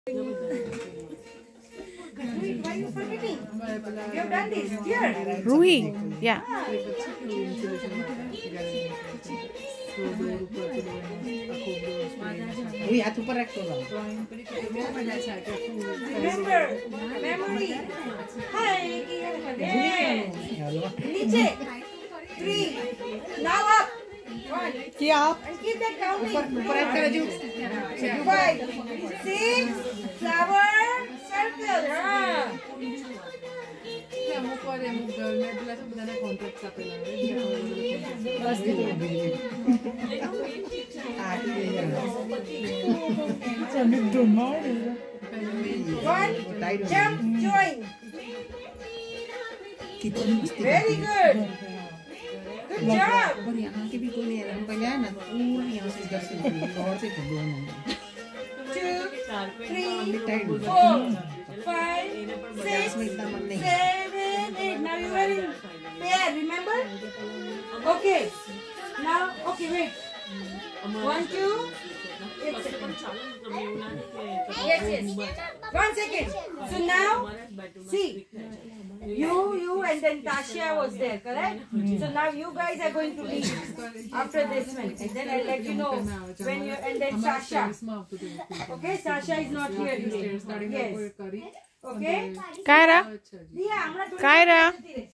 Why are you forgetting? You have done this here. Rui, yeah. Remember, memory. Hi, Niche. 3. Now up. 1. Yeah. And keep that counting. 5, 6. Flower. Circle. One. Jump. Join. Very good. Good job. 2, 3, 4, 5, 6, 7, 8. Now you are in pair, remember? Okay. Now, okay, wait. 1, 2. Yes. 1 second. So now, see. You and then Tasha was there, correct? So now you guys are going to leave after this one. And then I'll let you know when you, and then Sasha. Okay, Sasha is not here today. Yes. Okay? Kyra. Kyra.